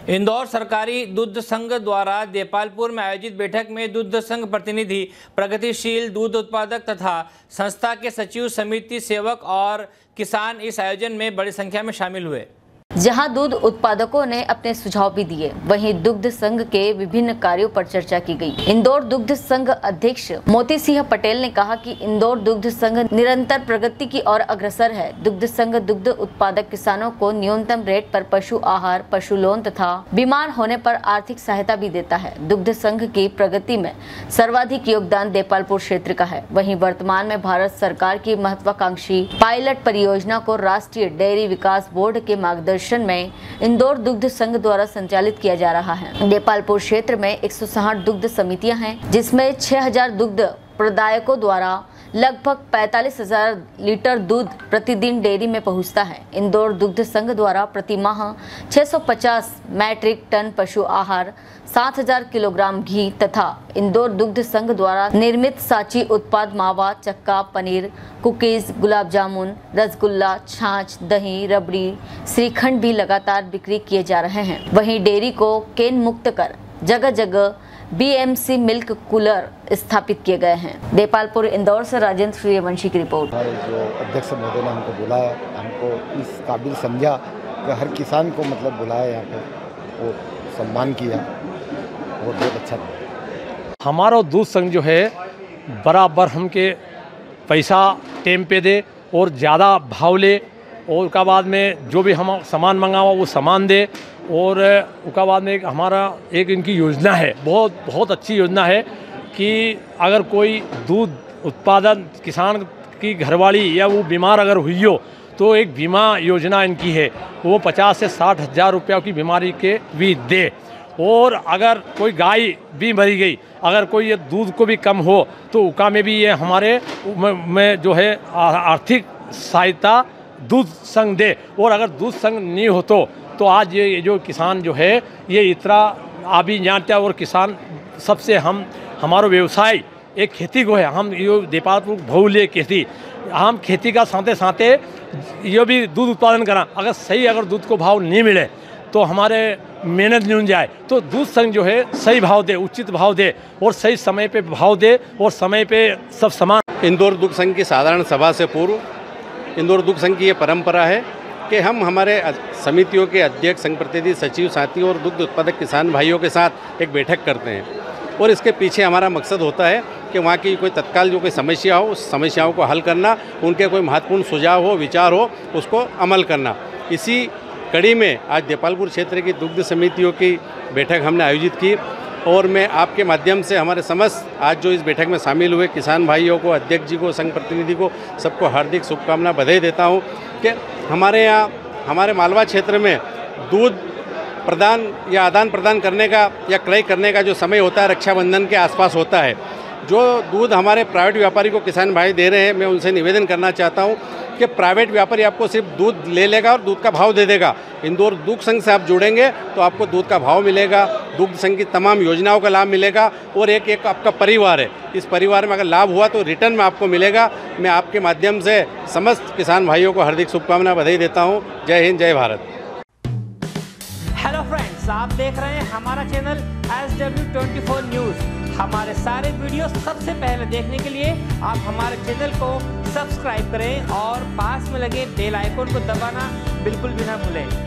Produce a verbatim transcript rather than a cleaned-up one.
इंदौर सरकारी दुग्ध संघ द्वारा देपालपुर में आयोजित बैठक में दुग्ध संघ प्रतिनिधि, प्रगतिशील दूध उत्पादक तथा संस्था के सचिव, समिति सेवक और किसान इस आयोजन में बड़ी संख्या में शामिल हुए। जहां दूध उत्पादकों ने अपने सुझाव भी दिए, वहीं दुग्ध संघ के विभिन्न कार्यों पर चर्चा की गई। इंदौर दुग्ध संघ अध्यक्ष मोती सिंह पटेल ने कहा कि इंदौर दुग्ध संघ निरंतर प्रगति की ओर अग्रसर है। दुग्ध संघ दुग्ध उत्पादक किसानों को न्यूनतम रेट पर पशु आहार, पशु लोन तथा बीमार होने पर आर्थिक सहायता भी देता है। दुग्ध संघ की प्रगति में सर्वाधिक योगदान देपालपुर क्षेत्र का है। वहीं वर्तमान में भारत सरकार की महत्वाकांक्षी पायलट परियोजना को राष्ट्रीय डेयरी विकास बोर्ड के मार्गदर्शन में इंदौर दुग्ध संघ द्वारा संचालित किया जा रहा है। देपालपुर क्षेत्र में एक सौ साठ दुग्ध समितियां हैं, जिसमें छह हज़ार दुग्ध प्रदायकों द्वारा लगभग पैंतालीस हज़ार लीटर दूध प्रतिदिन डेयरी में पहुंचता है। इंदौर दुग्ध संघ द्वारा प्रति माह छह सौ पचास मैट्रिक टन पशु आहार, सात हज़ार किलोग्राम घी तथा इंदौर दुग्ध संघ द्वारा निर्मित सांची उत्पाद मावा, चक्का, पनीर, कुकीज, गुलाब जामुन, रसगुल्ला, छाछ, दही, रबड़ी, श्रीखंड भी लगातार बिक्री किए जा रहे हैं। वहीं डेयरी को केन मुक्त कर जगह जगह B M C milk cooler स्थापित किए गए हैं। देपालपुर इंदौर से राजेंद्र सूर्यवंशी की रिपोर्ट। जो अध्यक्ष महोदय ने हमको बुलाया, हमको इस काबिल समझा कि हर किसान को मतलब बुलाया, यहाँ पे वो सम्मान किया और बहुत अच्छा था। हमारा दूध संघ जो है बराबर हमके पैसा टाइम पे दे और ज़्यादा भाव ले, और उसका बाद में जो भी हम सामान मंगावा वो सामान दे। और उसका बाद में एक हमारा एक इनकी योजना है, बहुत बहुत अच्छी योजना है कि अगर कोई दूध उत्पादन किसान की घरवाली या वो बीमार अगर हुई हो तो एक बीमा योजना इनकी है, वो पचास से साठ हज़ार रुपये की बीमारी के भी दे। और अगर कोई गाय भी मरी गई, अगर कोई ये दूध को भी कम हो तो उका में भी ये हमारे में जो है आर्थिक सहायता दूध संघ दे। और अगर दूध संघ नहीं हो तो तो आज ये जो किसान जो है ये इतना आप भी जानते हैं, और किसान सबसे हम हमारा व्यवसाय एक खेती को है। हम ये देपालपुर बहुल्य खेती, हम खेती का साथे साथे ये भी दूध उत्पादन करा। अगर सही अगर दूध को भाव नहीं मिले तो हमारे मेहनत नहीं जाए, तो दूध संघ जो है सही भाव दे, उचित भाव दे और सही समय पे भाव दे और समय पे सब सामान। इंदौर दुग्ध संघ की साधारण सभा से पूर्व इंदौर दुग्ध संघ की ये परंपरा है कि हम हमारे समितियों के अध्यक्ष, संघ प्रतिनिधि, सचिव, साथियों और दुग्ध उत्पादक किसान भाइयों के साथ एक बैठक करते हैं। और इसके पीछे हमारा मकसद होता है कि वहाँ की कोई तत्काल जो कोई समस्या हो उस समस्याओं को हल करना, उनके कोई महत्वपूर्ण सुझाव हो, विचार हो, उसको अमल करना। इसी कड़ी में आज देपालपुर क्षेत्र की दुग्ध समितियों की बैठक हमने आयोजित की, और मैं आपके माध्यम से हमारे समस्त आज जो इस बैठक में शामिल हुए किसान भाइयों को, अध्यक्ष जी को, संघ प्रतिनिधि को, सबको हार्दिक शुभकामना बधाई देता हूँ कि हमारे यहाँ हमारे मालवा क्षेत्र में दूध प्रदान या आदान प्रदान करने का या क्रय करने का जो समय होता है रक्षाबंधन के आसपास होता है। जो दूध हमारे प्राइवेट व्यापारी को किसान भाई दे रहे हैं, मैं उनसे निवेदन करना चाहता हूँ कि प्राइवेट व्यापारी आपको सिर्फ दूध ले लेगा और दूध का भाव दे देगा। इंदौर दुग्ध संघ से आप जुड़ेंगे तो आपको दूध का भाव मिलेगा, दुग्ध संघ की तमाम योजनाओं का लाभ मिलेगा, और एक एक आपका परिवार है, इस परिवार में अगर लाभ हुआ तो रिटर्न में आपको मिलेगा। मैं आपके माध्यम से समस्त किसान भाइयों को हार्दिक शुभकामना बधाई देता हूँ। जय हिंद, जय भारत। हेलो फ्रेंड्स, आप देख रहे हैं हमारा channel S W twenty four news. हमारे सारे वीडियो सबसे पहले देखने के लिए आप हमारे चैनल को सब्सक्राइब करें और पास में लगे बेल आइकन को दबाना बिल्कुल भी ना भूलें।